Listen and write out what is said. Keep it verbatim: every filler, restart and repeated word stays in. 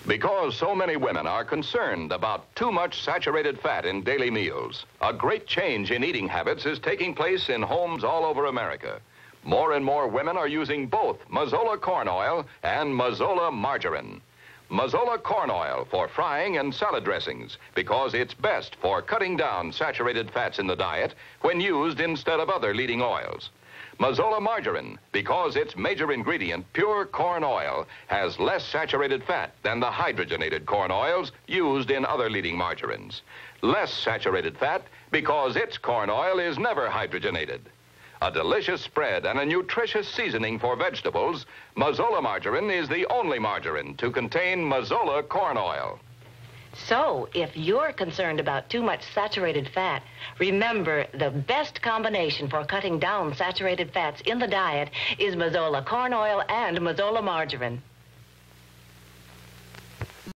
Because so many women are concerned about too much saturated fat in daily meals, a great change in eating habits is taking place in homes all over America. More and more women are using both Mazola corn oil and Mazola margarine. Mazola corn oil for frying and salad dressings because it's best for cutting down saturated fats in the diet when used instead of other leading oils. Mazola margarine, because its major ingredient, pure corn oil, has less saturated fat than the hydrogenated corn oils used in other leading margarines. Less saturated fat because its corn oil is never hydrogenated. A delicious spread and a nutritious seasoning for vegetables, Mazola margarine is the only margarine to contain Mazola corn oil. So, if you're concerned about too much saturated fat, remember the best combination for cutting down saturated fats in the diet is Mazola corn oil and Mazola margarine.